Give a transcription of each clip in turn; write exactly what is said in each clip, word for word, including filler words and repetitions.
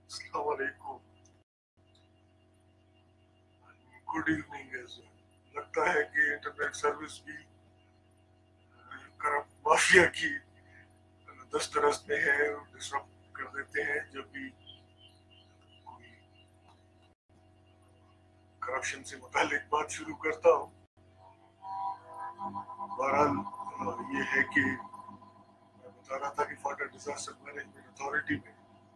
السلام علیکم. Good evening. لگتا ہے کہ انٹرنیٹ سروس بھی کرپٹ مافیا کی دسترس میں ہے اور ڈسٹرب کر دیتے ہیں جب بھی کوئی کرپشن سے متعلق بات شروع کرتا ہوں. بہرحال یہ ہے کہ میں بتا رہا تھا کہ فاٹا ڈیزاسٹر مینجمنٹ اتھارٹی میں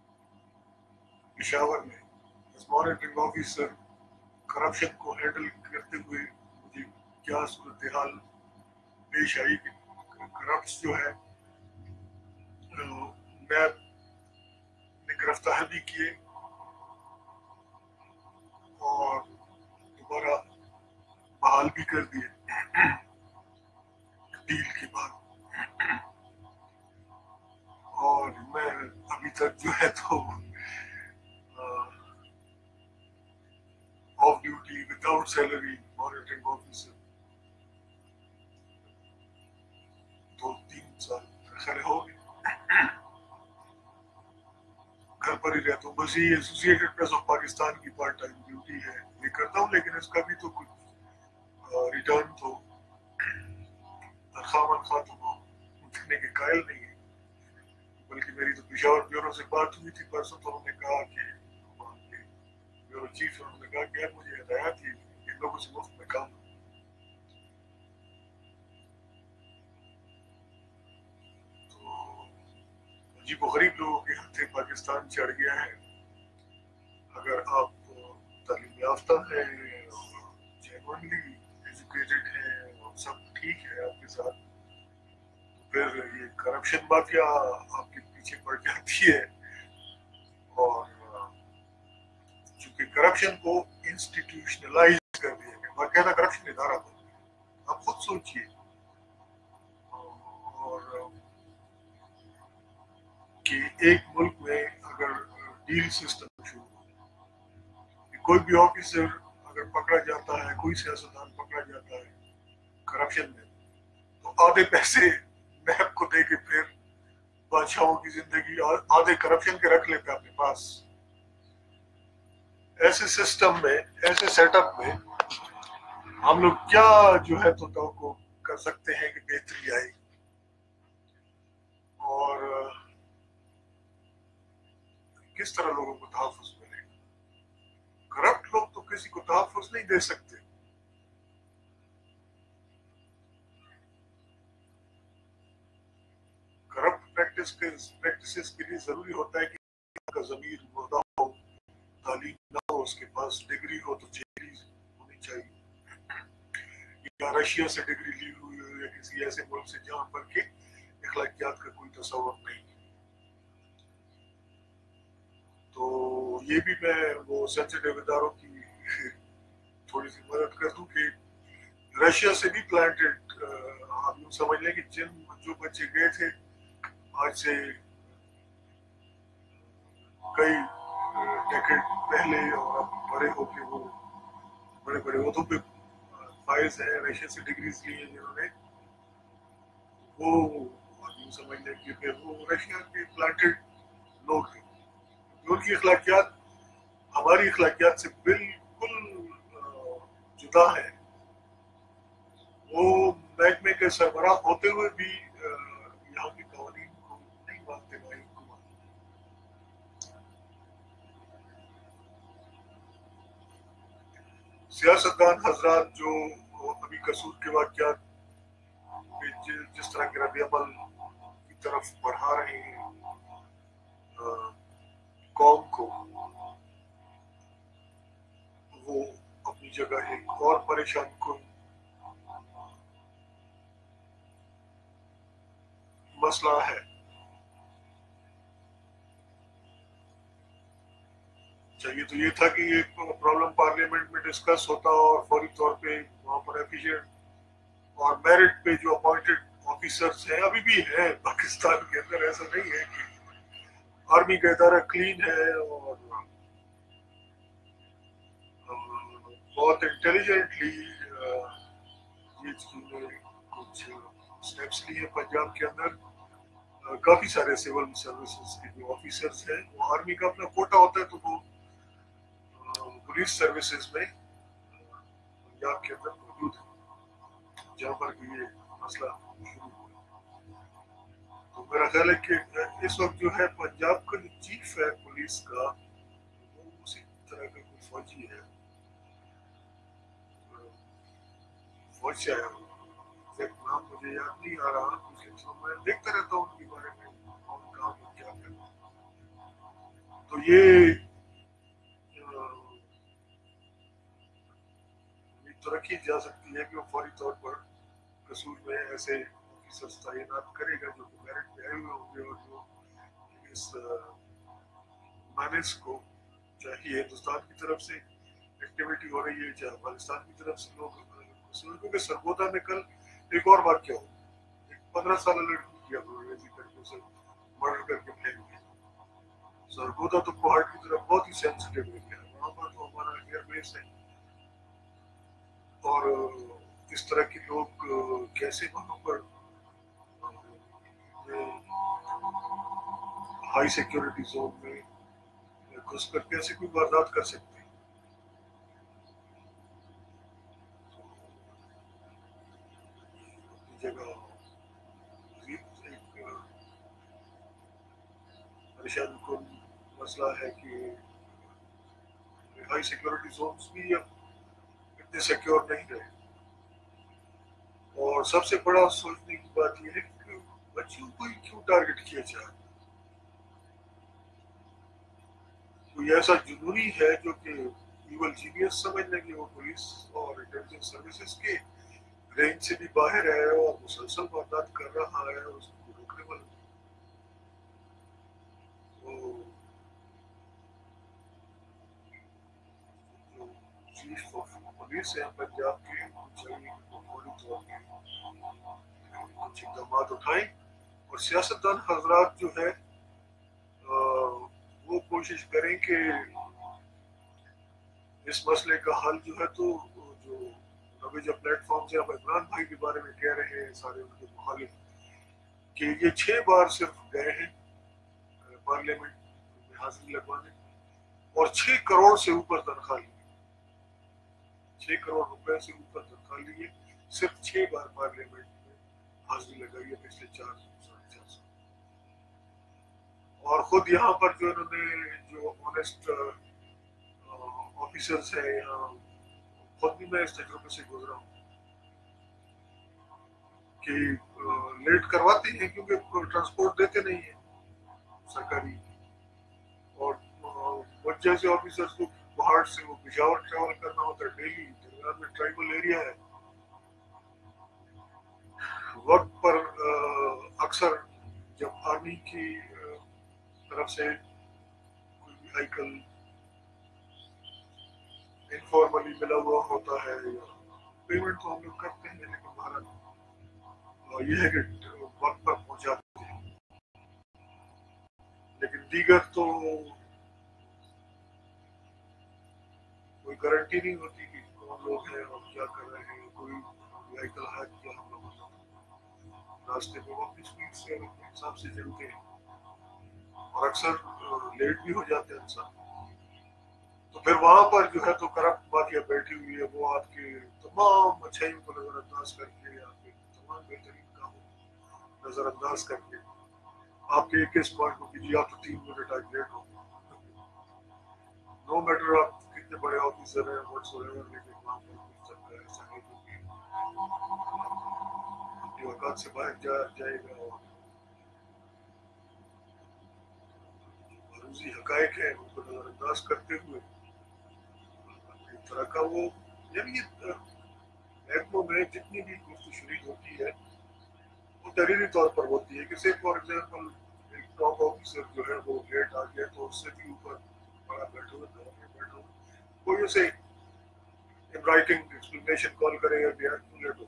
پشاور میں ایز مانیٹرنگ آفیسر کرپشن کو ہینڈل کرتے ہوئے مجھے کیا صورتحال پیش آئی کہ کرپٹس جو ہے نیب نے گرفتار بھی کیے اور دوبارہ بحال بھی کر دیے ڈیل کے بعد. اور میں ابھی تک جو ہے تو off duty without salary monitoring officer دو تین سال خیر ہو گئے گھر پر ہی رہتا ہوں. بس یہ ایسوسیٹڈ پریس آف پاکستان کی پارٹ ٹائم ڈیوٹی ہے یہ کرتا ہوں, لیکن اس کا بھی تو کچھ ریٹرن تو تنخواہ منخواہ تو وہ دینے کے قائل نہیں ہے. بلکہ میری تو پشاور بیورو سے بات ہوئی تھی پرسوں, تو انہوں نے کہا کہ وہاں کے بیورو چیف انہوں نے کہا کہ یار مجھے ہدایات تھی ان لوگوں سے مفت میں کام. تو عجیب و غریب لوگوں کے ہاتھے پاکستان چڑھ گیا ہے. اگر آپ تعلیم یافتہ ہیں اور جینوئنلی ایجوکیٹڈ ہیں اور سب ٹھیک ہے آپ کے ساتھ, تو پھر یہ کرپشن مافیا آپ کے پیچھے پڑ جاتی ہے. اور چونکہ کرپشن کو انسٹیٹیوشنلائز کر دیا گیا, باقاعدہ کرپشن ادارہ بن گیا. آپ خود سوچئے. اور کہ ایک ملک میں اگر ڈیل سسٹم شروع ہو, کوئی بھی آفیسر اگر پکڑا جاتا ہے, کوئی سیاستدان پکڑا جاتا ہے کرپشن میں, تو آدھے پیسے نیب کو دے کے پھر بادشاہوں کی زندگی آدھے کرپشن کے رکھ لیتے اپنے پاس. ایسے سسٹم میں, ایسے سیٹ اپ میں ہم لوگ کیا جو ہے تو توقع کر سکتے ہیں کہ بہتری آئے گی. اور کس طرح لوگوں کو تحفظ ملے گا. کرپٹ لوگ تو کسی کو تحفظ نہیں دے سکتے. کرپٹ پریکٹس کے پریکٹسز کے لیے ضروری ہوتا ہے کہ کا ضمیر مردہ ہو, تعلیم نہ ہو, اس کے پاس ڈگری ہو تو ڈگری ہونی چاہیے, یا رشیا سے ڈگری لی ہوئی ہو, یا کسی ایسے ملک سے جہاں پر کہ اخلاقیات کا کوئی تصور نہیں. تو یہ بھی میں وہ سینسیٹیو اداروں کی تھوڑی سی مدد کر دوں کہ رشیا سے بھی پلانٹڈ, آپ یوں سمجھ لیں کہ جن جو بچے گئے تھے آج سے کئی ڈیکیڈ پہلے اور اب بڑے ہو کے وہ بڑے بڑے عہدوں پہ فائز ہیں, رشیا سے ڈگریز لی ہیں جنہوں نے, وہ آپ یوں سمجھ لیں کہ پھر وہ رشیا کے پلانٹڈ لوگ تھے. ان کی اخلاقیات ہماری اخلاقیات سے بالکل جدا ہے. وہ محکمے کے سربراہ ہوتے ہوئے بھی یہاں کے قوانین کو نہیں مانتے, نہ ان کو مانتے. سیاستدان حضرات جو ابھی قصور کے واقعات جس طرح کے رد عمل کی طرف بڑھا رہے ہیں قوم کو, وہ اپنی جگہ ایک اور پریشان کن مسئلہ ہے. چاہیے تو یہ تھا کہ یہ پرابلم پارلیمنٹ میں ڈسکس ہوتا اور فوری طور پہ وہاں پر ایفیشینٹ اور میرٹ پہ جو اپوائنٹڈ آفیسرز ہیں, ابھی بھی ہیں پاکستان کے اندر, ایسا نہیں ہے کہ آرمی کا ادارہ کلین ہے اور بہت انٹیلیجنٹلی یہ چیزیں کچھ اسٹیپس لیے پنجاب کے اندر. काफी सारे सिविल सर्विसेज के जो ऑफिसर्स हैं वो आर्मी का अपना कोटा होता है तो वो पुलिस सर्विसेज में पंजाब के अंदर मौजूद है जहाँ पर भी ये मसला शुरू हुआ। तो मेरा ख्याल है कि इस वक्त जो है पंजाब का जो चीफ है पुलिस का वो उसी तरह का कोई फौजी है, फौज से आया हुआ, नाम मुझे याद नहीं आ रहा, तो मैं देखता रहता हूँ उनके बारे में कौन कहाँ पर क्या करता है। तो ये उम्मीद तो रखी जा सकती है कि वो फौरी तौर पर कसूर में ऐसे ऑफिसर्स तैनात करेगा जो मेरिट पे आए हुए होंगे और जो इस माइनस को, चाहे हिंदुस्तान की तरफ से एक्टिविटी हो रही है चाहे पाकिस्तान की तरफ से लोग, क्योंकि सरगोदा में कल एक और वाक्य हो, एक पंद्रह साल लड़की की अंग्रेजी करके उसे मर्डर करके फेंक दिया। सरगोदा तो पहाड़ की तरफ बहुत ही सेंसिटिव एरिया है, वहाँ पर तो हमारा एयरबेस है और इस तरह के लोग कैसे वहाँ पर हाई सिक्योरिटी जोन में घुस कर कैसे कोई वारदात कर सकते हैं। जगह एक परेशान कुन मसला है कि हाई सिक्योरिटी जोन्स भी अब इतने सिक्योर नहीं रहे और सबसे बड़ा सोचने की बात यह है कि बच्चियों को ही क्यों टारगेट किया जाए। कोई ऐसा जुनूनी है जो कि इवल जीनियस समझने की वो पुलिस और इंटेलिजेंस सर्विसेज के रेंज से भी बाहर है और मुसलसल वारदात कर रहा है और उसको रोकने वाला तो जो चीफ ऑफ पुलिस है पंजाब के चाहिए फौरी तौर पर कुछ इकदाम उठाएं और सियासतदान हजरात जो है वो कोशिश करें कि इस मसले का हल जो है तो जो अभी जो प्लेटफॉर्म से आप इमरान भाई के बारे में कह रहे हैं सारे उनके मुखालिफ कि ये छह बार सिर्फ गए हैं पार्लियामेंट में हाजिरी लगवाने और छह करोड़ से ऊपर तनख्वाह ली, छह करोड़ रुपए से ऊपर तनख्वाह लिए, सिर्फ छह बार पार्लियामेंट में हाजिरी लगाई है पिछले चार साढ़े चार साल। और खुद यहाँ पर जो इन्होंने जो ऑनेस्ट ऑफिसर्स है यहाँ, खुद भी मैं इस तजुर्बे से गुजरा हूँ कि लेट करवाते हैं क्योंकि ट्रांसपोर्ट देते नहीं है सरकारी और मुझ जैसे ऑफिसर्स को पहाड़ से वो पिशावर ट्रैवल करना होता है डेली, दरमियान में ट्राइबल एरिया है, वक्त पर अक्सर जब आर्मी की तरफ से कोई व्हीकल इनफॉर्मली मिला हुआ होता है या पेमेंट तो हम लोग करते हैं लेकिन हमारा ये है कि वक्त पर पहुंचाते हैं, लेकिन दीगर तो कोई गारंटी नहीं होती कि कौन लोग हैं और क्या कर रहे हैं, कोई व्हीकल है क्या हम लोग रास्ते में वो अपनी स्पीड से अपने हिसाब से चलते हैं और अक्सर लेट भी हो जाते हैं इंसान। तो फिर वहां पर जो है तो करप्ट माफिया बैठी हुई है, वो आपके तमाम अच्छाइयों को नजरअंदाज करके आपके तमाम बेहतरीन कामों नजरअंदाज करके आपके एक इस पॉइंट को कीजिए आप तो तीन मिनट आज लेट हो, नो मैटर आप कितने बड़े ऑफिसर हैं व्हाटसोएवर, लेकिन वहां पर कुछ चक्कर ऐसा है जो कि अपनी औकात से बाहर जा जाएगा और मरूजी हकायक है उनको नजरअंदाज करते हुए एक तरह का वो, यानी महकमों में जितनी भी गुफ्तगू होती है वो तहरीरी तौर पर होती है कि से फॉर एग्जाम्पल एक टॉप ऑफिसर जो है वो लेट आ गया तो उससे भी ऊपर बड़ा बैठो बैठो कोई उसे इन राइटिंग एक्सप्लेनेशन कॉल करे या बिहार क्यों लेट हो।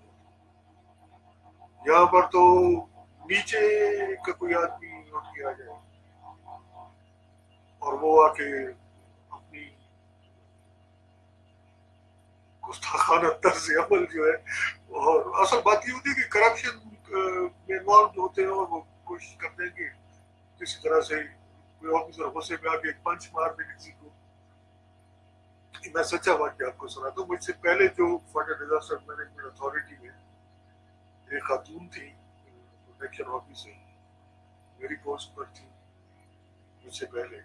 यहाँ पर तो नीचे का कोई आदमी नोट किया जाए और वो आके अपनी गुस्ताखाना तर्ज अमल जो है, और असल बात ये होती है कि करप्शन में इन्वॉल्व होते हैं और वो کوشش کرتے ہیں کہ کسی طرح سے کوئی آفیسر غصے میں آ کے ایک پنچ مار دے کسی کو. میں سچا واقعہ آپ کو سناتا ہوں. مجھ سے پہلے جو فلڈ ڈیزاسٹر مینجمنٹ اتھارٹی میں ایک خاتون تھی پروٹیکشن آفیسر, میری پوسٹ پر تھی مجھ سے پہلے,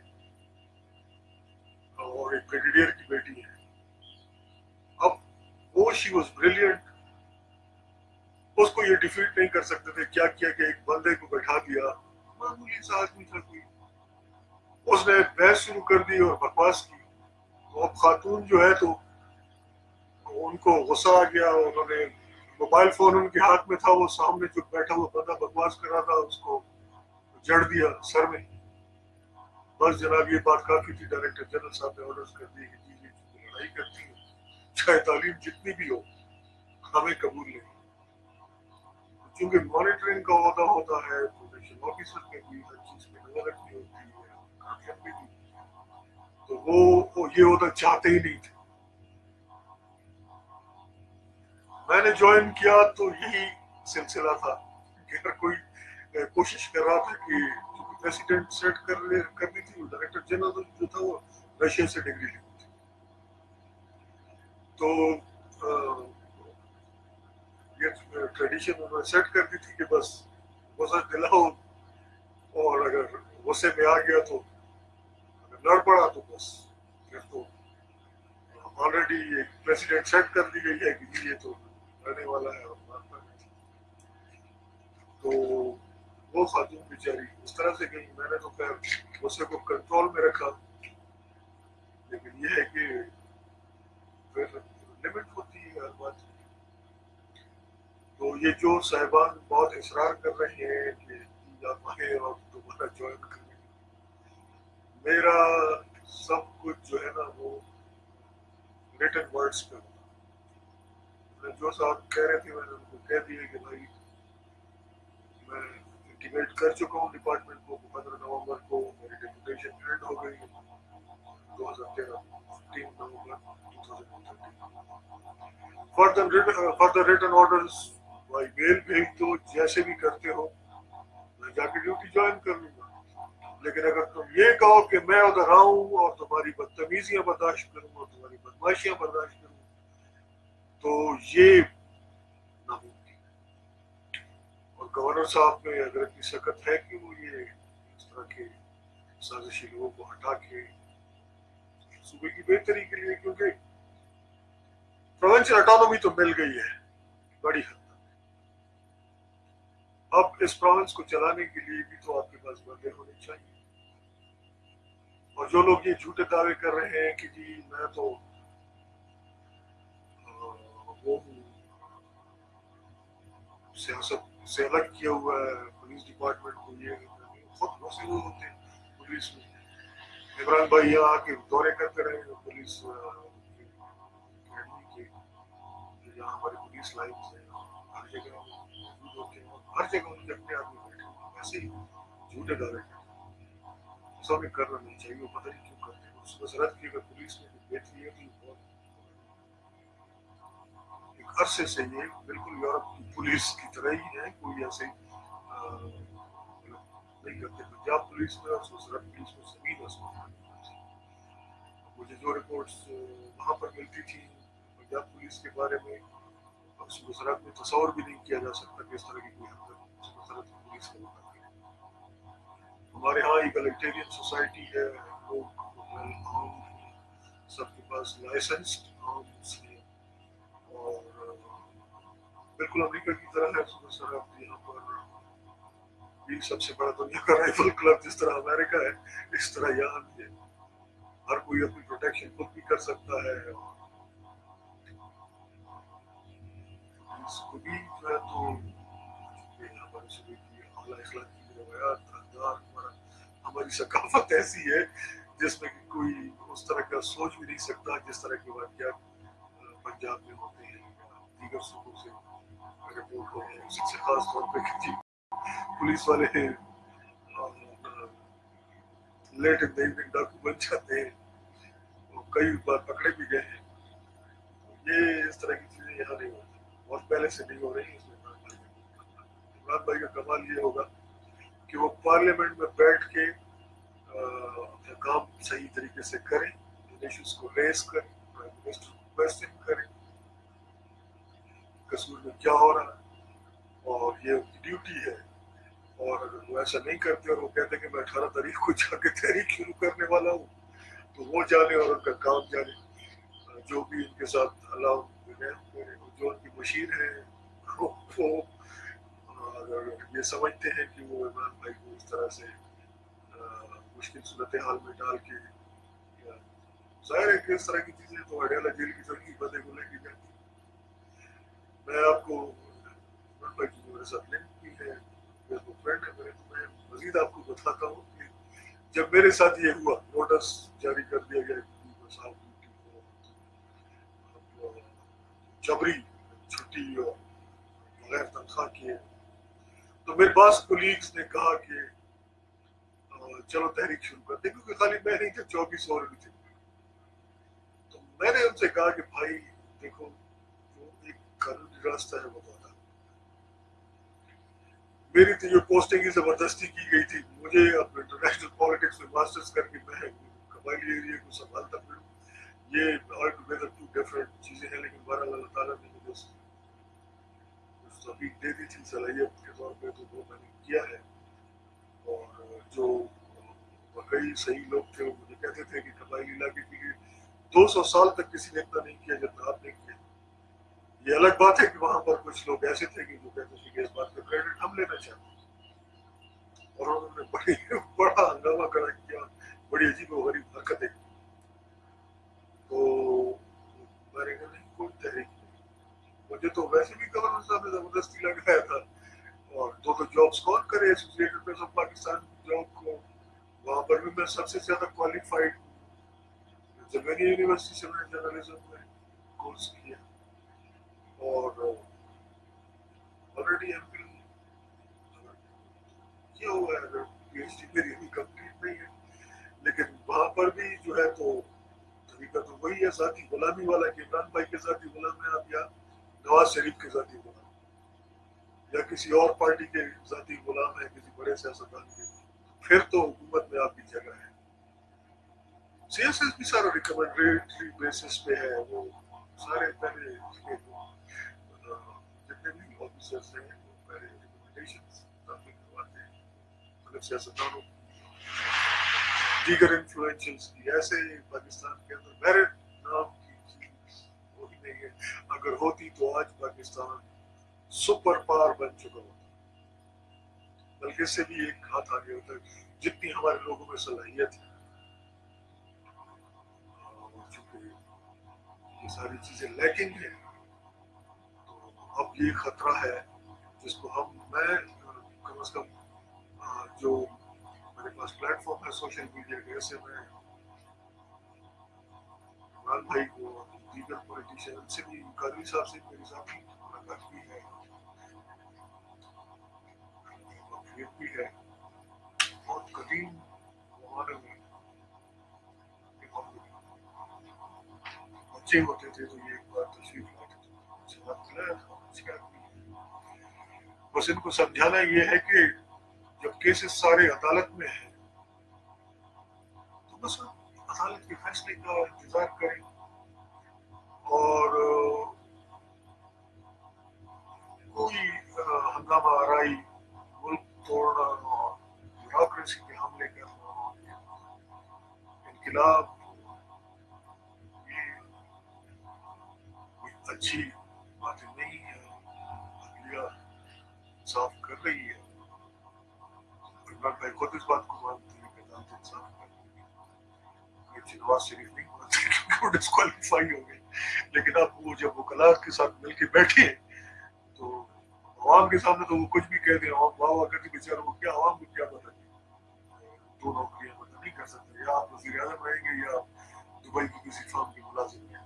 اور ایک بریگیڈیئر کی بیٹی ہے. اب وہ شی واز بریلینٹ, اس کو یہ ڈیفیٹ نہیں کر سکتے تھے. کیا کیا کہ ایک بندے کو بیٹھا دیا, معمولی سا آدمی تھا کوئی, اس نے بحث شروع کر دی اور بکواس کی. تو اب خاتون جو ہے تو ان کو غصہ آ گیا, انہوں نے موبائل فون ان کے ہاتھ میں تھا, وہ سامنے جو بیٹھا ہوا بندہ بکواس کر رہا تھا اس کو جڑ دیا سر میں. بس جناب یہ بات کافی تھی. ڈائریکٹر جنرل صاحب نے آرڈرز کر دیے کہ جی یہ لڑائی کرتی ہے چاہے تعلیم جتنی بھی ہو ہمیں قبول نہیں. چونکہ مانیٹرنگ کا عہدہ ہوتا ہے پروٹیکشن آفیسر کے بھی, ہر چیز کی نظر رکھنی ہوتی ہے, کامیابی بھی, تو وہ یہ عہدہ چاہتے ہی نہیں تھے. میں نے جوائن کیا تو یہی سلسلہ تھا کہ اگر کوئی کوشش کر رہا تھا کہ پریسیڈنٹ سیٹ کر کرنی تھی, ڈائریکٹر جنرل جو تھا وہ رشیا سے ڈگری لی تھی, تو یہ ٹریڈیشن انہوں نے سیٹ کر دی تھی کہ بس غصہ دلاؤ, اور اگر غصے میں آ گیا تو اگر لڑ پڑا تو بس پھر تو آلریڈی ایک پریسیڈنٹ سیٹ کر دی گئی ہے کہ یہ تو رہنے والا ہے اور مارتا ہے. تو وہ خاتون بیچاری اس طرح سے گئی. میں نے تو خیر غصے کو کنٹرول میں رکھا, لیکن یہ ہے کہ پھر لمٹ ہوتی ہے ہر بات. تو یہ جو صاحبان بہت اصرار کر رہے ہیں کہ آپ آئے اور دوبارہ جوائن کریں, میرا سب کچھ جو ہے نا وہ ریٹن ورڈز پہ ہوتا. جو صاحب کہہ رہے تھے میں نے ان کو کہہ دیا کہ بھائی میں انٹیمیٹ کر چکا ہوں ڈپارٹمنٹ کو, پندرہ نومبر کو میری ڈیپوٹیشن اینڈ ہو گئی دو ہزار تیرہ ففٹین نومبر دو ہزار thirteen. Further written orders by mail بھیج دو, جیسے بھی کرتے ہو میں جا کے ڈیوٹی جوائن کر لوں گا. لیکن اگر تم یہ کہو کہ میں ادھر آؤں اور تمہاری بدتمیزیاں برداشت کروں اور تمہاری بدماشیاں برداشت کروں تو یہ ناممکن ہے. اور گورنر صاحب میں اگر اتنی سخت ہے کہ وہ یہ اس طرح کے سازشی لوگوں کو ہٹا کے صوبے کی بہتری کے لیے, کیونکہ پروونشل اٹانومی تو مل گئی ہے بڑی حد تک, اب اس پروونس کو چلانے کے لیے بھی تو آپ کے پاس بندے ہونے چاہیے. اور جو لوگ یہ جھوٹے دعوے کر رہے ہیں کہ جی میں تو وہ سیاست سے الگ کیا ہوا ہے پولیس ڈپارٹمنٹ کو, یہ خود مسئلے ہوتے ہیں پولیس میں. عمران بھائی یہاں آ کے دورے کرتے رہے ہیں پولیس اکیڈمی کے, جہاں ہماری پولیس لائنس ہیں, ہر جگہ موجود ہوتے ہیں, ہر جگہ ان کے اپنے آدمی بیٹھے ہیں, ایسے ہی جھوٹے دعوے کرتے ہیں. ایسا بھی کرنا نہیں چاہیے, وہ پتہ نہیں کیوں کرتے ہیں. اس وزارت کی اگر پولیس میں بہتری ہے تو بہت ایک عرصے سے یہ بالکل یورپ کی پولیس کی طرح ہی ہے, کوئی ایسے نہیں کرتے. پنجاب پولیس میں اور وزارت پولیس میں زمین آسمان. مجھے جو رپورٹس وہاں پر ملتی تھی پنجاب پولیس کے بارے میں, اس وزارت میں تصور بھی نہیں کیا جا سکتا کہ اس طرح کی کوئی حرکت اس وزارت کی پولیس کے ہوتا ہے. ہمارے ہاں ایگلیٹیرین سوسائٹی ہے, لوگ عام سب کے پاس لائسنسڈ آرمز ہیں, اور بالکل امریکہ کی طرح ہے. صبح سر آپ یہاں پر بھی سب سے بڑا دنیا کا رائفل کلب جس طرح امریکہ ہے اس طرح یہاں بھی ہے. ہر کوئی اپنی پروٹیکشن خود بھی کر سکتا ہے. اس کو بھی جو ہے تو ہمارے صبح کی اعلیٰ اخلاقی روایات اقدار, ہمارا ہماری ثقافت ایسی ہے جس میں کہ کوئی اس طرح کا سوچ بھی نہیں سکتا جس طرح کے واقعات پنجاب میں ہوتے ہیں یا دیگر صوبوں سے رپورٹ ہوتے ہیں. اس سے خاص طور پہ کہ پولیس والے لیٹ ان دی ایوننگ ڈاکو بن جاتے ہیں, کئی بار پکڑے بھی گئے ہیں. یہ اس طرح کی چیزیں یہاں نہیں ہوتی, بہت پہلے سے نہیں ہو رہی. اس میں عمران بھائی کا کمال یہ ہوگا کہ وہ پارلیمنٹ میں بیٹھ کے اپنا کام صحیح طریقے سے کریں، ایشوز کو ریز کریں، پرائم منسٹر کو کویسچن کریں کشمیر میں کیا ہو رہا ہے، اور یہ ان کی ڈیوٹی ہے۔ اور اگر وہ ایسا نہیں کرتے اور وہ کہتے ہیں کہ میں اٹھارہ تاریخ کو جا کے تحریک شروع کرنے والا ہوں، تو وہ جانے اور ان کا کام جانے۔ جو بھی ان کے ساتھ اللہ جو ان کی مشیر ہیں وہ اگر یہ سمجھتے ہیں کہ وہ عمران بھائی کو اس طرح سے مشکل صورتحال میں ڈال کے، ظاہر ہے کہ اس طرح کی چیزیں تو اڈیالہ جیل کی ترقی بدے کو لے کے جاتی۔ میں آپ کو عمران بھائی کی میرے ساتھ لنک بھی ہے، فیس بک فرینڈ ہے میرے، تو میں مزید آپ کو بتاتا ہوں کہ جب میرے ساتھ یہ ہوا، نوٹس جاری کر دیا گیا صاحب جبری چھٹی اور بغیر تنخواہ کیے، تو میرے پاس کولیگز نے کہا کہ چلو تحریک شروع کرتے، کیونکہ خالی میں نہیں تھے، چوبیس اور بھی تھے۔ تو میں نے ان سے کہا کہ بھائی دیکھو، جو ایک قانونی راستہ ہے وہ بتا، میری تو جو پوسٹنگ کی زبردستی کی گئی تھی، مجھے اب انٹرنیشنل پالیٹکس میں ماسٹرز کر کے میں قبائلی ایریا کو سنبھالتا پھروں، یہ آل ٹوگیدر ٹو ڈفرینٹ چیزیں ہیں، لیکن بہرحال اللہ تعالیٰ نے مجھے کچھ توفیق دے دی تھی صلاحیت کے طور پہ، تو وہ میں نے کیا ہے۔ اور جو واقعی صحیح لوگ تھے وہ مجھے کہتے تھے کہ قبائلی علاقے کے لیے دو سو سال تک کسی نے اتنا نہیں کیا جتنا آپ نے کیا۔ یہ الگ بات ہے کہ وہاں پر کچھ لوگ ایسے تھے کہ جو کہتے تھے کہ اس بات کا کریڈٹ ہم لینا چاہتے ہیں، اور انہوں نے بڑی بڑا ہنگامہ کھڑا کیا، بڑی عجیب و غریب حرکتیں کی۔ تو میں نے کہا نہیں، کوئی تحریک نہیں، مجھے تو ویسے بھی گورنر صاحب نے زبردستی لگایا تھا، اور دو تو جابس کون کرے، associated press of Pakistan job کو، وہاں پر بھی میں سب سے زیادہ کوالیفائڈ ہوں، زمینی یونیورسٹی سے میں نے جرنلزم میں کورس کیا، اور آلریڈی ایم پی کیا ہوا ہے، اگر پی ایچ ڈی میری ابھی کمپلیٹ نہیں ہے، لیکن وہاں پر بھی جو ہے تو طریقہ تو وہی ہے، ذاتی غلامی والا، کہ عمران بھائی کے ذاتی غلام ہیں آپ، یا نواز شریف کے ذاتی غلام، یا کسی اور پارٹی کے ذاتی غلام ہیں، کسی بڑے سیاستدان کے، پھر تو حکومت میں آپ کی جگہ ہے۔ سی ایس ایس بھی سارا ریکمنڈیٹری بیسس پہ ہے، وہ سارے پہلے جتنے بھی آفیسرس ہیں وہ پہلے ریکمنڈیشنز داخل کرواتے ہیں مختلف سیاستدانوں، دیگر انفلوئنشلز کی۔ ایسے پاکستان کے اندر میرٹ نام کی چیز وہی نہیں ہے، اگر ہوتی تو آج پاکستان سپر پاور بن چکا ہوتا، بلکہ اس سے بھی ایک ہاتھ آگے ہوتا ہے، جتنی ہمارے لوگوں میں صلاحیت ہے۔ چونکہ یہ ساری چیزیں لیکنگ ہیں، تو اب یہ خطرہ ہے جس کو ہم میں کم از کم جو میرے پاس پلیٹ فارم ہے سوشل میڈیا کے، ایسے میں عمران بھائی کو، دیگر پولیٹیشین سے بھی، قادری صاحب سے میری ذاتی ملاقات بھی ہے، واقفیت بھی ہے، بہت قدیم زمانے میں بچے ہوتے تھے تو یہ ایک بار تشریف لاتے تھے، سے بات کرایا تھا، شکایت بھی ہے۔ بس ان کو سمجھانا یہ ہے کہ جب کیسز سارے عدالت میں ہیں تو بس عدالت کے فیصلے کا انتظار کریں، اور کوئی ہنگامہ آرائی، ملک توڑنا اور بیوروکریسی پہ حملے کرنا، انقلاب، یہ کوئی اچھی باتیں نہیں ہے۔ عدلیہ انصاف کر رہی ہے، عمران بھائی خود اس بات کو مانتے ہیں کہ عدالت انصاف کر رہی ہے، نواز شریف نہیں مانتے کیونکہ وہ ڈسکوالیفائی ہو گئے، لیکن اب وہ جب وکلاء کے ساتھ مل کے بیٹھے تو عوام کے سامنے تو وہ کچھ بھی کہہ دیں، عوام واہ واہ کرتے، بیچارے وہ کیا، عوام کو کیا پتہ دو نوکریاں مطلب نہیں کر سکتے، یا آپ وزیر اعظم رہیں گے یا دبئی کی کسی فرم کے ملازم ہیں۔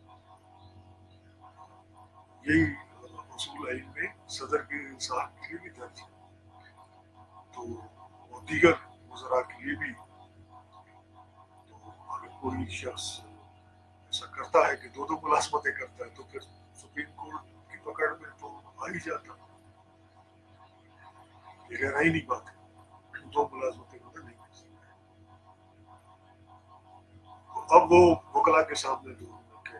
یہی اصول علم میں صدر کے انصاف کے لیے بھی درج ہے، تو وہ دیگر وزراء کے لیے بھی۔ تو اگر کوئی شخص ایسا کرتا ہے کہ دو دو ملازمتیں کرتا ہے تو پھر سپریم کورٹ کی پکڑ میں تو آ ہی جاتا، یہ رہنا ہی نہیں بات ہے۔ दो मुलाजमतें नहीं कर सकते। तो अब वो वकला के सामने जो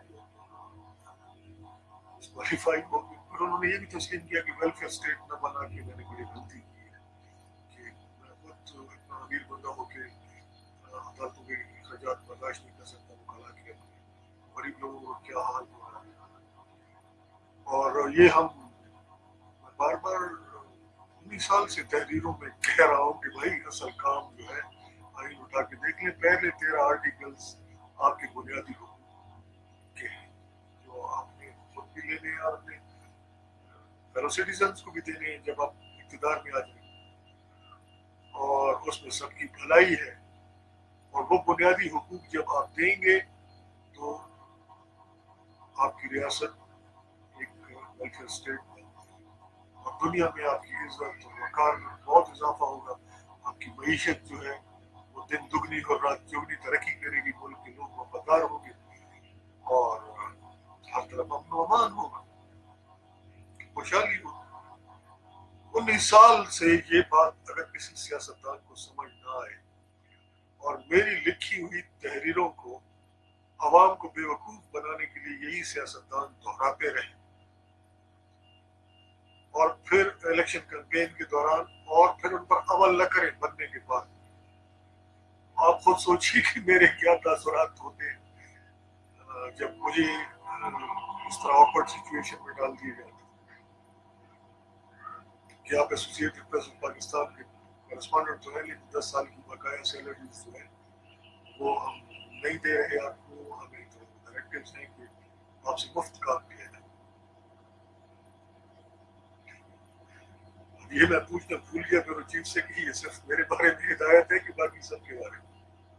क्वालिफाइड हो गए, फिर उन्होंने ये भी तस्लीम किया कि वेलफेयर स्टेट न बना के मैंने बड़ी गलती की है कि मैं खुद इतना अमीर बंदा होके अदालतों के अखराजात बर्दाश्त नहीं कर सकता, वकला के गरीब लोगों को क्या हाल हो रहा है। और ये हम बार बार उन्नीस साल से तहरीरों में कह रहा हूँ कि भाई असल काम जो है आइन उठा के देख लें। पहले तेरह आर्टिकल्स आपके बुनियादी हुकूक के हैं जो आपने खुद भी लेने हैं और अपने फेलो सिटीजन्स को भी देने हैं जब आप इक़्तिदार में आ जाएंगे, और उसमें सबकी भलाई है। और वो बुनियादी हुकूक जब आप देंगे तो आपकी रियासत एक वेलफेयर स्टेट और दुनिया में आपकी इज्जत और वक़ार में बहुत इजाफा होगा। आपकी मईशत जो है वो दिन दुगनी और रात चौगनी तरक्की करेगी, मुल्क के लोग वफादार होंगे और हर तरफ अमन व अमान होगा, खुशहाली होगी। उन्नीस साल से ये बात अगर किसी सियासतदान को समझ ना आए और मेरी लिखी हुई तहरीरों को अवाम को बेवकूफ बनाने के लिए यही सियासतदान दोहराते रहे और फिर इलेक्शन कैंपेन के दौरान और फिर उन पर अमल न करें बनने के बाद, आप खुद सोचिए कि मेरे क्या तासुरात होते हैं जब मुझे इस तरह ऑकवर्ड सिचुएशन में डाल दिए जाते कि आप एसोसिएटेड प्रेस ऑफ पाकिस्तान के करस्पॉन्डेंट तो है, लेकिन दस साल की बकाया सैलरीज जो है वो हम नहीं दे रहे आपको, हमें तो डायरेक्टिव्स हैं कि आपसे मुफ्त काम किया जाए। ये मैं पूछना भूल गया मेरे चीफ से कि ये सिर्फ मेरे बारे में हिदायत है कि बाकी सबके बारे में।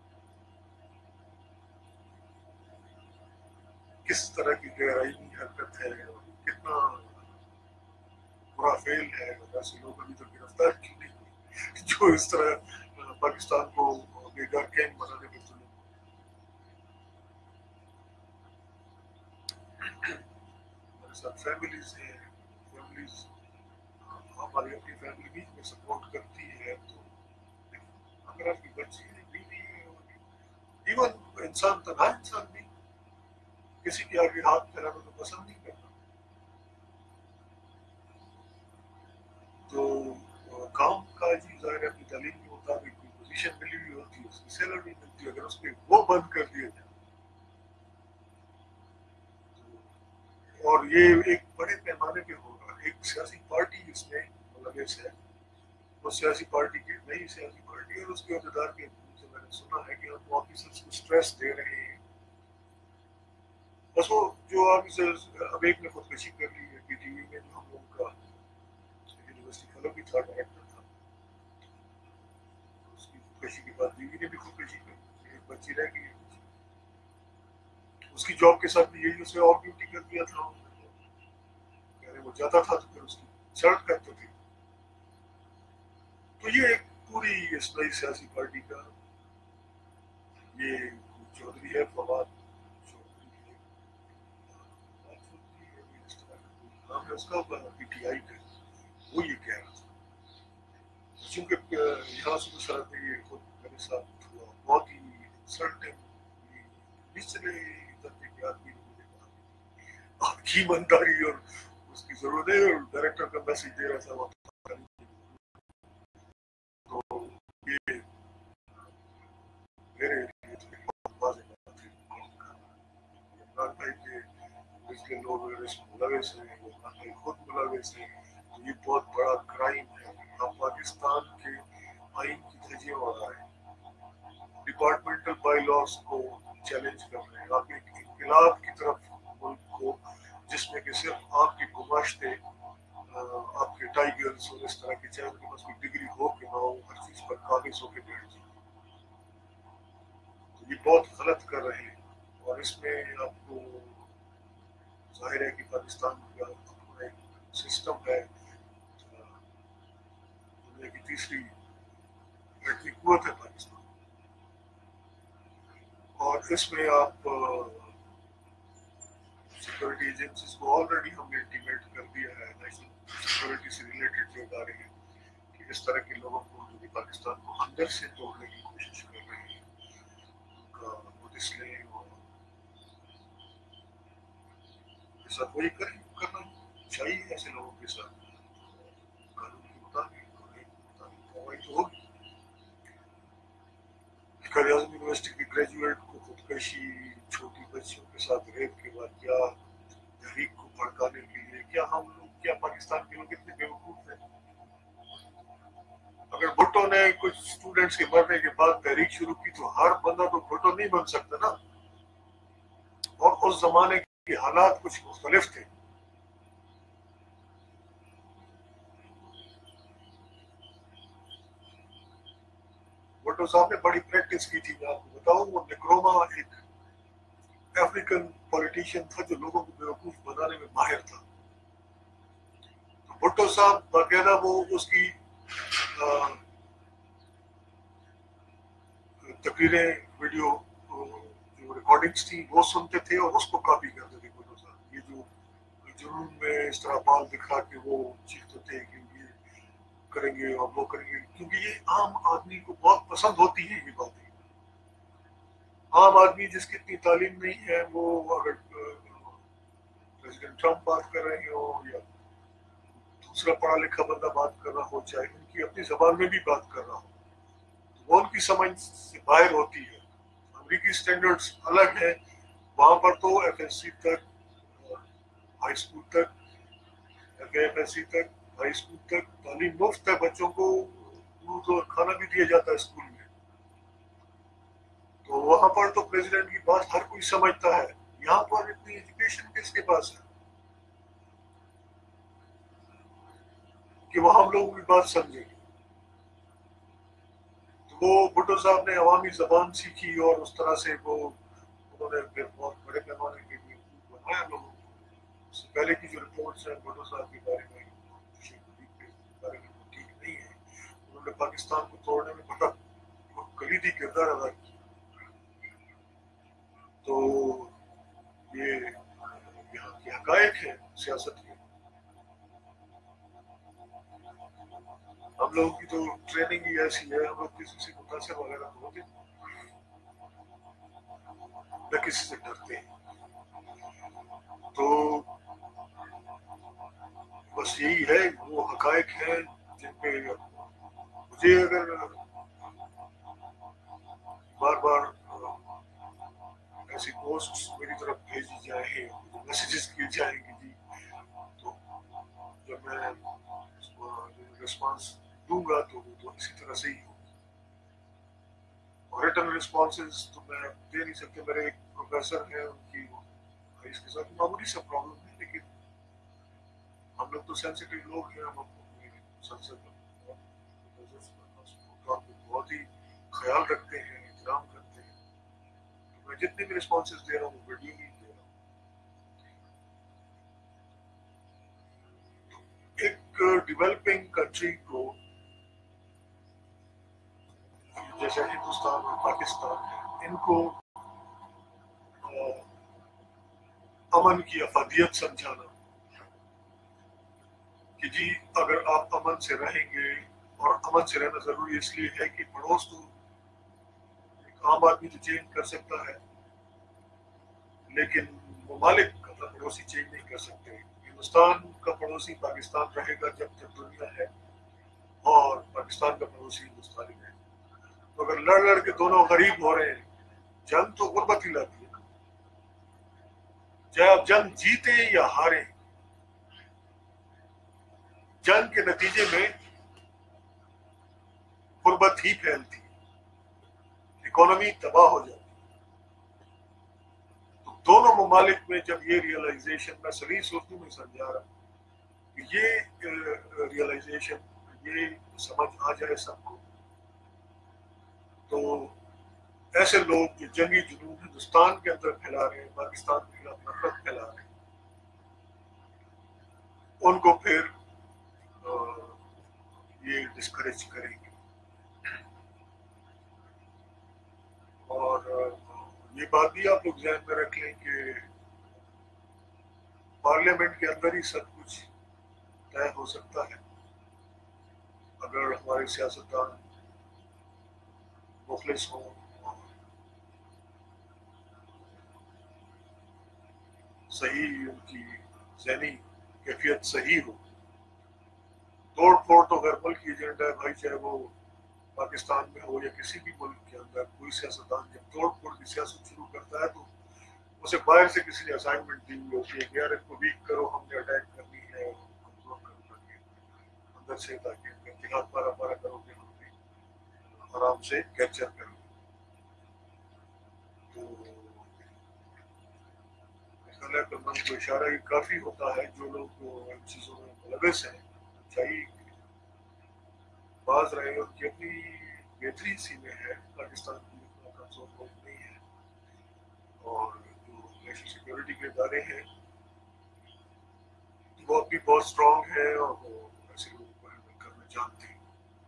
किस तरह की गहराई हरकत है और कितना बुरा फेल है, ऐसे लोग अभी तक गिरफ्तार क्यों नहीं हुए जो इस तरह पाकिस्तान को बेघर गैंग बनाने में तुले। हमारे साथ फैमिलीज हैं, फैमिलीज हमारी अपनी फैमिली भी हमें सपोर्ट करती है, तो अगर आपकी बच्ची है, बीवी है, इवन इंसान तनहा इंसान भी किसी के आगे हाथ फैलाना तो पसंद नहीं करता, तो काम काज जाहिर है अपनी तालीम के मुताबिक कोई पोजीशन मिली हुई होती है, उसकी सैलरी मिलती है, अगर उसके वो बंद कर दिया जाए तो, और ये एक बड़े पैमाने पे होगा। एक सियासी पार्टी इसमें मुलविस है, वो सियासी पार्टी की नई सियासी पार्टी और उसके अहदेदार के से मैंने सुना है कि हम ऑफिसर्स को स्ट्रेस दे रहे हैं। बस वो जो ऑफिसर्स, अब एक ने खुदकशी कर ली है कि टीवी में जो हम लोगों का यूनिवर्सिटी फेलो भी था, डायरेक्टर था, उसकी खुदकशी के बाद बीवी ने भी खुदकशी कर, एक बच्ची रह गई, उसकी जॉब के साथ भी यही उसे और ड्यूटी कर दिया था, कह रहे वो जाता था तो फिर उसकी शर्ट करते थे। तो ये एक पूरी इस नई सियासी पार्टी का ये चौधरी है फवाद चौधरी है, नाम है उसका, पीटीआई का, वो ये कह रहा था। क्योंकि यहाँ से सरहद में ये खुद मेरे साथ हुआ, बहुत ही इंसल्टिंग, निचले दर्जे के आदमी ने मुझे कहा आपकी ईमानदारी और उसकी जरूरत है, और डायरेक्टर का मैसेज दे रहा था वो, तो ये मेरे लिए तो बहुत वाज़ेह बात है। इमरान भाई के पिछले लोग अगर इसमें मुलविस हैं, इमरान भाई खुद मुलविस हैं, तो ये बहुत बड़ा क्राइम है। आप पाकिस्तान के आइन की धज्जियां उड़ा रहे हैं, डिपार्टमेंटल बाई लॉज को चैलेंज कर रहे हैं, आप एक इनकलाब की तरफ मुल्क को, जिसमें कि सिर्फ आपकी गुमाश्ते, आपके टाइगर्स और इस तरह की, चाहे उनके पास कोई डिग्री हो कि ना हो, हर चीज पर काबिज होकर बैठ जाए, तो ये बहुत गलत कर रहे हैं। और इसमें आपको जाहिर है कि पाकिस्तान का अपना एक सिस्टम है, दुनिया की तीसरी एटमी कुव्वत है पाकिस्तान, और इसमें आप सिक्योरिटी एजेंसीज को ऑलरेडी हमने इंटीमेट कर दिया है, नेशनल सिक्योरिटी से रिलेटेड जो इदारे हैं, कि اس طرح کے لوگوں کو جو کہ پاکستان کو اندر سے توڑنے کی کوشش کر رہے ہیں ان کا نوٹس لیں اور کے ساتھ وہی کریں کرنا چاہیے ایسے لوگوں کے ساتھ قانون کے مطابق اور ایک مطابق کارروائی تو ہوگی. قائد اعظم یونیورسٹی کے گریجویٹ کو خودکشی، چھوٹی بچیوں کے ساتھ ریپ کے واقعہ، تحریک کو بھڑکانے کے لیے کیا ہم لوگ کیا پاکستان کے لوگ اتنے بیوقوف ہیں؟ اگر بھٹو نے کچھ اسٹوڈنٹس کے مرنے کے بعد تحریک شروع کی تو ہر بندہ تو بھٹو نہیں بن سکتا نا. اور اس زمانے کے حالات کچھ مختلف تھے. بھٹو صاحب نے بڑی پریکٹس کی تھی. میں آپ کو بتاؤں وہ نکروما ایک افریقن پولیٹیشین تھا جو لوگوں کو بیوقوف بنانے میں ماہر تھا. تو بھٹو صاحب باقاعدہ وہ اس کی تقریریں ویڈیو جو ریکارڈنگس تھیں وہ سنتے تھے اور اس کو کاپی کرتے تھے. بھٹو صاحب یہ جو جنون میں اس طرح بال دکھا کے وہ چیختے تھے کہ یہ کریں گے اور وہ کریں گے، کیونکہ یہ عام آدمی کو بہت پسند ہوتی ہے یہ باتیں. عام آدمی جس کی اتنی تعلیم نہیں ہے وہ اگر پریزیڈنٹ ٹرمپ بات کر رہے ہو یا دوسرا پڑھا لکھا بندہ بات کر رہا ہو، چاہے ان کی اپنی زبان میں بھی بات کر رہا ہو، تو وہ ان کی سمجھ سے باہر ہوتی ہے. امریکی اسٹینڈرڈز الگ ہیں. وہاں پر تو ایف ایس سی تک، ہائی اسکول تک، ایف ایف ایس سی تک، ہائی اسکول تک تعلیم مفت ہے. بچوں کو دودھ اور کھانا بھی دیا جاتا ہے اسکول میں. تو وہاں پر تو پریزیڈنٹ کی بات ہر کوئی سمجھتا ہے. یہاں پر اتنی ایجوکیشن کس کے پاس ہے کہ وہ ہم لوگوں کی بات سمجھیں گے. تو وہ بھٹو صاحب نے عوامی زبان سیکھی اور اس طرح سے وہ انہوں نے پھر بہت بڑے پیمانے کے لیے بنایا لوگوں کو. اس سے پہلے کی جو رپورٹس ہیں بھٹو صاحب کے بارے میں، شیخ مجید کے بارے میں وہ ٹھیک نہیں ہے. انہوں نے پاکستان کو توڑنے میں بڑا کلیدی کردار ادا کیا. تو یہ یہاں کے حقائق ہیں سیاست کے. ہم لوگوں کی تو ٹریننگ ہی ایسی ہے، ہم لوگ کسی سے متاثر وغیرہ تو ہوتے نہ کسی سے ڈرتے ہیں. تو بس یہی ہے، وہ حقائق ہیں جن پہ مجھے اگر بار بار ایسی پوسٹ میری طرف بھیجی جائیں، میسیجز کیے جائیں گے جی، تو جب میں رسپانس دوں گا تو وہ تو اسی طرح سے ہی ہوگا. اور ریٹرن رسپانسز تو میں دے نہیں سکتے. میرے ایک پروفیسر ہیں، ان کی اس کے ساتھ معمولی سا پرابلم ہے، لیکن ہم لوگ تو سینسیٹیو لوگ ہیں. ہم اپنے سنسد بہت ہی خیال رکھتے ہیں، احترام کرتے ہیں. تو میں جتنے بھی رسپانسز دے رہا ہوں وہ ویڈیو ہی دے رہا ہوں. ایک ڈیولپنگ کنٹری کو جیسے ہندوستان اور پاکستان ہے، ان کو امن کی افادیت سمجھانا کہ جی اگر آپ امن سے رہیں گے، اور امن سے رہنا ضروری اس لیے ہے کہ پڑوس تو ایک عام آدمی تو چینج کر سکتا ہے، لیکن ممالک کا پڑوسی چینج نہیں کر سکتے. ہندوستان کا پڑوسی پاکستان رہے گا جب تک دنیا ہے، اور پاکستان کا پڑوسی ہندوستانی رہے گا. تو اگر لڑ لڑ کے دونوں غریب ہو رہے ہیں، جنگ تو غربت ہی لاتی ہے نا. چاہے آپ جنگ جیتے یا ہارے، جنگ کے نتیجے میں غربت ہی پھیلتی، اکانومی تباہ ہو جاتی. تو دونوں ممالک میں جب یہ ریئلائزیشن، میں سلیس اردو میں سمجھا رہا ہوں، یہ ریئلائزیشن، یہ سمجھ آ جائے سب کو، تو ایسے لوگ جو جنگی جنون ہندوستان کے اندر پھیلا رہے ہیں، پاکستان کے خلاف نفرت پھیلا رہے ہیں، ان کو پھر یہ ڈسکریج کریں گے. اور یہ بات بھی آپ لوگ ذہن میں رکھ لیں کہ پارلیمنٹ کے اندر ہی سب کچھ طے ہو سکتا ہے. اگر ہمارے سیاستدان مخلص ہوں، صحیح ان کی ذہنی کیفیت صحیح ہو، توڑ پھوڑ تو غیر ملکی ایجنڈا ہے بھائی، چاہے وہ پاکستان میں ہو یا کسی بھی ملک کے اندر. کوئی سیاستدان جب توڑ پھوڑ کی سیاست شروع کرتا ہے تو اسے باہر سے کسی نے اسائنمنٹ دی ہوئی ہوتی ہے کہ یار اس کو ویک کرو، ہم نے اٹیک کرنی ہے، کمزور کرنا ہے اندر سے، تاکہ ان کا اتحاد پارا پارا کرو کہ ہم نے آرام سے کیپچر کرو. تو خلا من کو اشارہ یہ کافی ہوتا ہے. جو لوگ ان چیزوں میں ملوث ہیں چاہیے باز رہے، ان کی اپنی بہتری اسی میں ہے. پاکستان کی اتنا کمزور ملک نہیں ہے، اور جو نیشنل سیکورٹی کے ادارے ہیں وہ بھی بہت اسٹرانگ ہے، اور وہ ایسے لوگوں کو ہینڈل کرنا جانتے ہیں.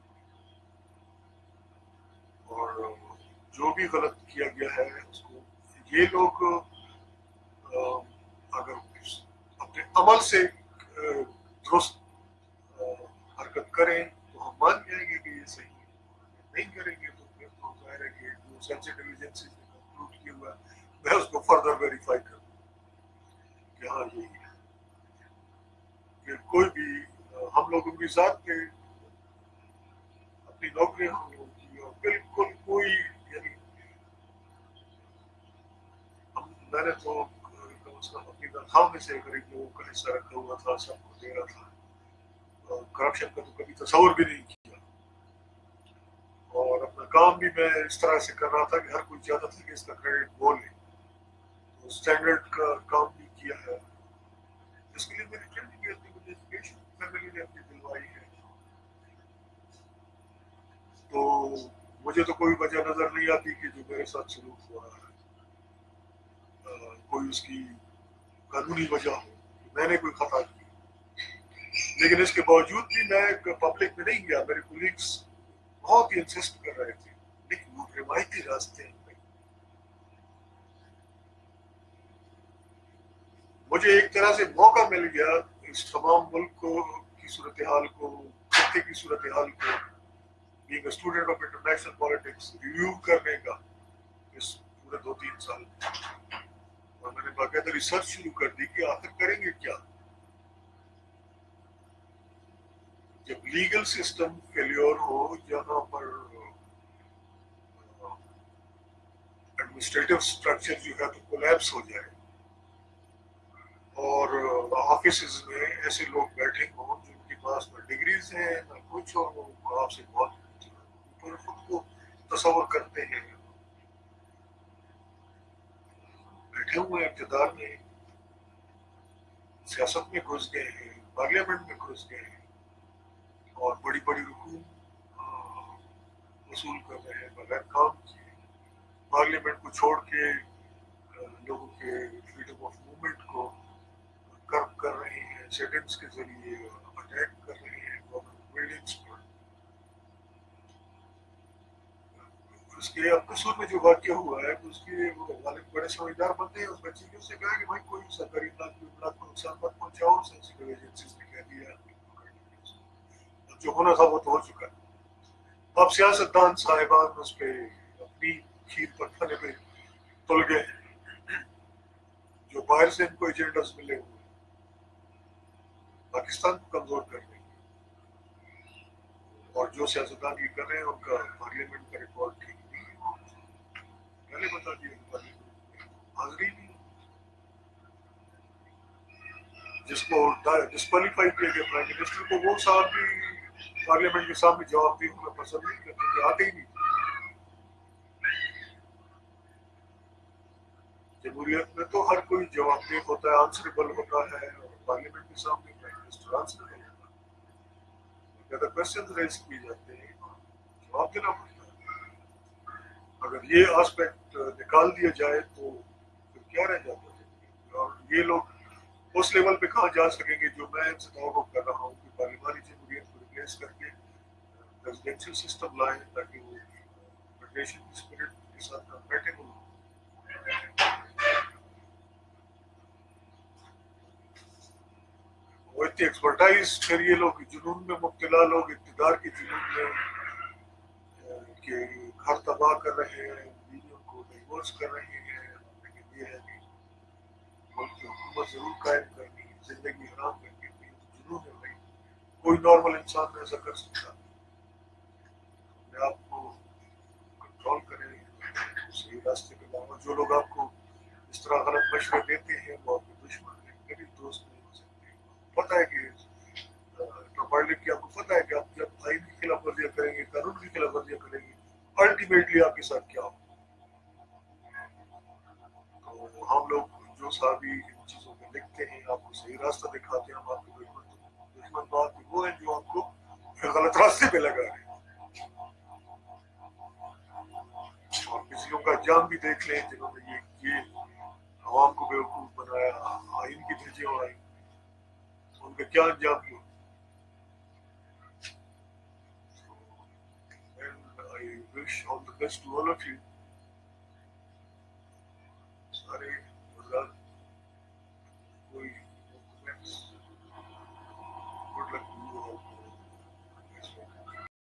اور جو بھی غلط کیا گیا ہے اس کو یہ لوگ اگر اپنے عمل سے درست حرکت کریں تو ہم مان جائیں گے کہ یہ صحیح ہے. نہیں کریں گے تو پھر تو ظاہر ہے کہ جو سینسٹیو ایجنسیز نے کنکلوڈ کیا ہوا ہے میں اس کو فردر ویریفائی کروں کہ ہاں یہی ہے. کہ کوئی بھی ہم لوگوں کی ذات پہ اپنی نوکریاں ہم لوگوں کی، اور بالکل کوئی یعنی ہم میں نے تو کم از کم اپنی تنخواہ میں سے غریب لوگوں کا حصہ رکھا ہوا تھا، سب کو دے رہا تھا. کرپشن کا تو کبھی تصور بھی نہیں کیا، اور اپنا کام بھی میں اس طرح سے کر رہا تھا کہ ہر کوئی چاہتا تھا کہ اس کا کریڈٹ وہ لے. تو اسٹینڈرڈ کا کام بھی کیا ہے، اس کے لیے میری ٹریننگ بھی اپنی مجھے ایجوکیشن فیملی نے اپنی دلوائی ہے. تو مجھے تو کوئی وجہ نظر نہیں آتی کہ جو میرے ساتھ سلوک ہو رہا ہے کوئی اس کی قانونی وجہ ہو کہ میں نے کوئی خطا کی. لیکن اس کے باوجود بھی میں پبلک میں نہیں گیا. میرے کولیگس بہت ہی انسسٹ کر رہے تھے، لیکن وہ روایتی راستے ہیں. مجھے ایک طرح سے موقع مل گیا اس تمام ملک کو کی صورتحال کو، خطے کی صورتحال کو، being a student of international politics review کرنے کا اس پورے دو تین سال میں. اور میں نے باقاعدہ ریسرچ شروع کر دی کہ آخر کریں گے کیا. جب لیگل سسٹم فیلیور ہو، جہاں پر ایڈمنسٹریٹو اسٹرکچر جو ہے تو کولیپس ہو جائے، اور آفیسز میں ایسے لوگ بیٹھے ہوں جن کے پاس نہ ڈگریز ہیں نہ کچھ، اور وہ آپ سے بہت اوپر خود کو تصور کرتے ہیں، بیٹھے ہوئے اقتدار میں، سیاست میں گھس گئے ہیں، پارلیمنٹ میں گھس گئے ہیں، اور بڑی بڑی رقوم وصول کر رہے ہیں بغیر کام کیے. پارلیمنٹ کو چھوڑ کے لوگوں کے فریڈم آف موومنٹ کو کرب کر رہے ہیں، سیٹنگز کے ذریعے اٹیک کر رہے ہیں گورنمنٹ بلڈنگز پر. اس کے اب قصور میں جو واقعہ ہوا ہے تو اس کے والد بڑے سمجھدار بنتے ہیں. اس بچے نے اس سے کہا کہ بھائی کوئی سرکاری امداد کو نقصان مت پہنچاؤ، سینسٹیو ایجنسیز نے کہہ دیا جو ہونا تھا وہ تو ہو چکا ہے. اب سیاستدان صاحبان اس پہ اپنی کھیر پر کھانے پہ تل گئے ہیں. جو باہر سے ان کو ایجنڈاز ملے ہوئے پاکستان کو کمزور کرنے، اور جو سیاستدان یہ کر رہے ہیں ان کا پارلیمنٹ کا ریکارڈ ٹھیک نہیں ہے. پہلے بتا دیا پارلیمنٹ میں حاضری نہیں. جس کو ڈسکوالیفائی کیا گیا پرائم منسٹر کو، وہ صاحب بھی پارلیمنٹ کے سامنے جواب دہی ہونا پسند نہیں کرتے کہ آتے ہی نہیں. جمہوریت میں تو ہر کوئی جواب دہ ہوتا ہے، آنسریبل ہوتا ہے، اور پارلیمنٹ کے سامنے پرائم منسٹر آنسریبل ہوتا ہے. اگر کوشچن ریز کیے جاتے ہیں جواب دینا پڑتا ہے. اگر یہ آسپیکٹ نکال دیا جائے تو پھر کیا رہ جاتا ہے. اور یہ لوگ اس لیول پہ کہاں جا سکیں گے جو میں ان سے توقع کر رہا ہوں کہ پارلیمانی جمہوریت کو ریپلیس کر کے پریزیڈینشل سسٹم لائیں تاکہ وہ فیڈریشن کی اسپرٹ کے ساتھ کمپیٹیبل ہو. وہ اتنی ایکسپرٹائز، پھر یہ لوگ جنون میں مبتلا، لوگ اقتدار کے جنون میں کہ گھر تباہ کر رہے ہیں، بیویوں کو ڈیورس کر رہے ہیں، لیکن یہ ہے کہ ملک کی حکومت ضرور قائم کرنی، زندگی حرام کرنی، یہ جنون ہے بھائی، کوئی نارمل انسان ایسا کر سکتا، اپنے آپ کو کنٹرول کریں، صحیح راستے پہ لاؤ. جو لوگ آپ کو اس طرح غلط مشورے دیتے ہیں وہ آپ کے دشمن ہیں، قریب دوست نہیں ہو سکتے. پتہ ہے کہ پڑھ لکھ کے آپ کو پتہ ہے کہ آپ جب آئین کی خلاف ورزیاں کریں گے، قانون کی خلاف ورزیاں کریں گے، الٹیمیٹلی آپ کے ساتھ کیا ہو. تو ہم لوگ جو صحابی ان چیزوں میں لکھتے ہیں، آپ کو صحیح راستہ دکھاتے ہیں، ہم آپ کے دشمن دشمن بات وہ ہیں جو آپ کو غلط راستے پہ لگا رہے ہیں. اور پچھلوں کا جام بھی دیکھ لیں جنہوں نے یہ یہ عوام کو بیوقوف بنایا، آئین کی دھجیاں اڑائی، ان کا کیا انجام ہوا. And I wish all the best to all of you.